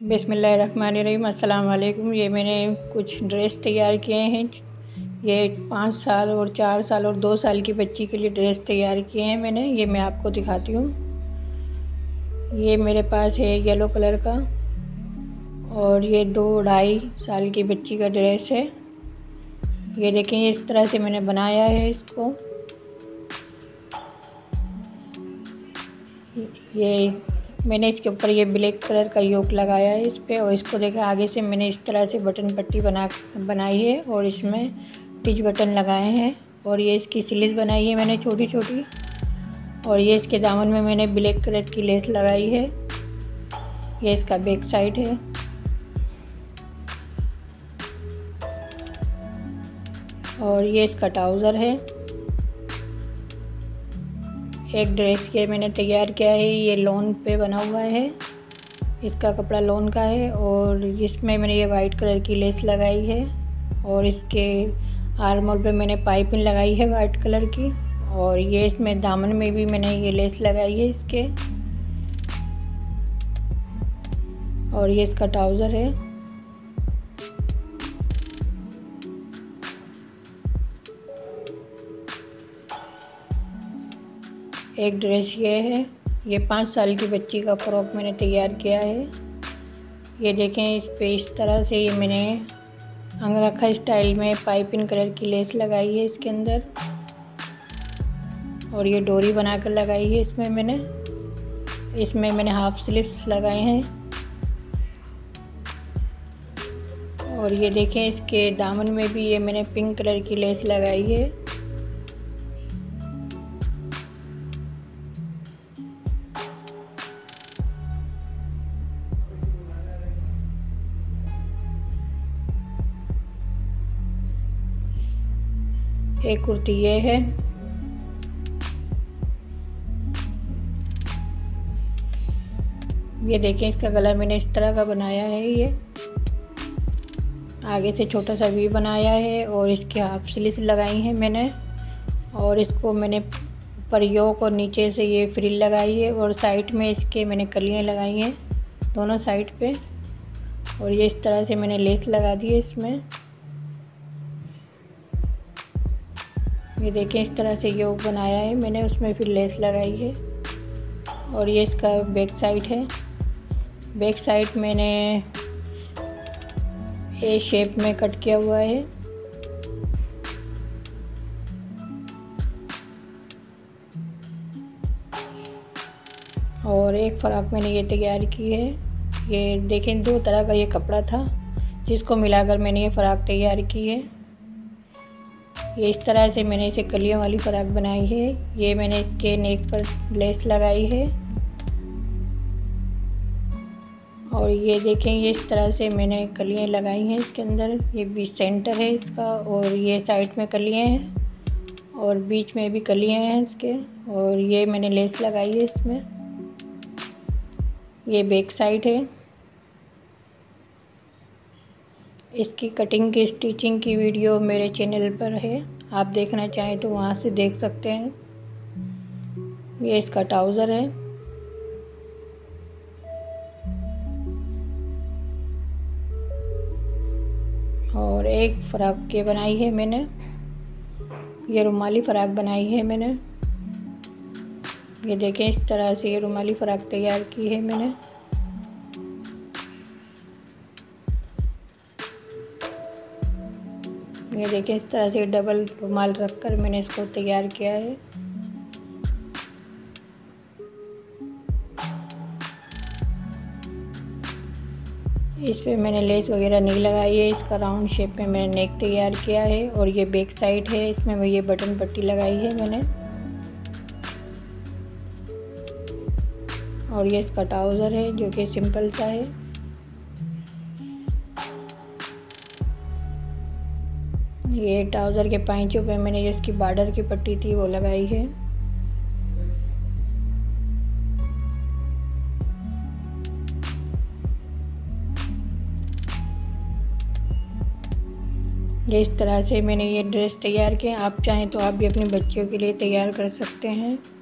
बिस्मिल्लाहिर्रहमानिर्रहीम। अस्सलाम वालेकुम। ये मैंने कुछ ड्रेस तैयार किए हैं। ये 5 साल और 4 साल और 2 साल की बच्ची के लिए ड्रेस तैयार किए हैं मैंने। ये मैं आपको दिखाती हूँ। ये मेरे पास है येलो कलर का, और ये 2-2.5 साल की बच्ची का ड्रेस है। ये देखें, इस तरह से मैंने बनाया है इसको। ये मैंने इसके ऊपर ये ब्लैक कलर का योक लगाया है इस पे, और इसको देखा आगे से मैंने इस तरह से बटन पट्टी बनाई है और इसमें टिच बटन लगाए हैं। और ये इसकी स्लीव बनाई है मैंने छोटी छोटी, और ये इसके दामन में मैंने ब्लैक कलर की लेस लगाई है। ये इसका बैक साइड है। और ये इसका ट्राउज़र है। एक ड्रेस के मैंने तैयार किया है, ये लॉन पे बना हुआ है। इसका कपड़ा लॉन का है, और इसमें मैंने ये वाइट कलर की लेस लगाई है, और इसके आर्म होल पे मैंने पाइपिंग लगाई है वाइट कलर की। और ये इसमें दामन में भी मैंने ये लेस लगाई है इसके। और ये इसका ट्राउज़र है। एक ड्रेस ये है। ये 5 साल की बच्ची का फ्रॉक मैंने तैयार किया है। ये देखें, इस पे इस तरह से ये मैंने अंगरखा स्टाइल में पाइपिंग कलर की लेस लगाई है इसके अंदर, और ये डोरी बनाकर लगाई है इसमें मैंने हाफ स्लीव्स लगाए हैं। और ये देखें, इसके दामन में भी ये मैंने पिंक कलर की लेस लगाई है। एक कुर्ती ये है। ये देखें, इसका गला मैंने इस तरह का बनाया है। ये आगे से छोटा सा वी बनाया है, और इसके हाफ स्लीव लगाई है मैंने। और इसको मैंने ऊपर योक और नीचे से ये फ्रिल लगाई है, और साइड में इसके मैंने कलियाँ लगाई हैं दोनों साइड पे। और ये इस तरह से मैंने लेस लगा दी है इसमें। ये देखें, इस तरह से योक बनाया है मैंने, उसमें फिर लेस लगाई है। और ये इसका बैक साइड है। बैक साइड मैंने ए शेप में कट किया हुआ है। और एक फ्रॉक मैंने ये तैयार की है। ये देखें, 2 तरह का ये कपड़ा था जिसको मिलाकर मैंने ये फ्रॉक तैयार की है। ये इस तरह से मैंने इसे कलियों वाली फ्रॉक बनाई है। ये मैंने इसके नेक पर लेस लगाई है। और ये देखें, ये इस तरह से मैंने कलियाँ लगाई हैं इसके अंदर। ये बीच सेंटर है इसका, और ये साइड में कलियाँ हैं, और बीच में भी कलियाँ हैं इसके। और ये मैंने लेस लगाई है इसमें। ये बैक साइड है। इसकी कटिंग की स्टिचिंग की वीडियो मेरे चैनल पर है, आप देखना चाहें तो वहाँ से देख सकते हैं। ये इसका ट्राउज़र है। और एक फ्रॉक ये बनाई है मैंने, ये रुमाली फ्रॉक बनाई है मैंने। ये देखें, इस तरह से ये रुमाली फ्रॉक तैयार की है मैंने। ये देखिए, इस तरह से डबल रुमाल रखकर मैंने इसको तैयार किया है। इस पे मैंने लेस वगैरह नहीं लगाई है। इसका राउंड शेप में मैंने नेक तैयार किया है। और ये बैक साइड है, इसमें मैं ये बटन पट्टी लगाई है मैंने। और ये इसका ट्राउज़र है जो कि सिंपल सा है। ये ट्राउज़र के पाइचों पे मैंने जिसकी बॉर्डर की पट्टी थी वो लगाई है। ये इस तरह से मैंने ये ड्रेस तैयार किया। आप चाहें तो आप भी अपने बच्चियों के लिए तैयार कर सकते हैं।